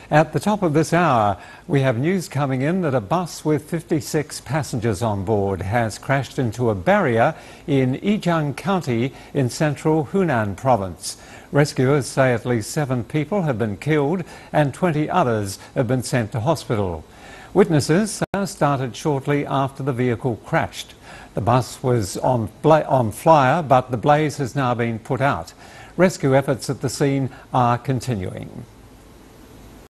At the top of this hour, we have news coming in that a bus with 56 passengers on board has crashed into a barrier in Yijiang County in central Hunan province. Rescuers say at least 7 people have been killed and 20 others have been sent to hospital. Witnesses started shortly after the vehicle crashed. The bus was on flyer, but the blaze has now been put out. Rescue efforts at the scene are continuing.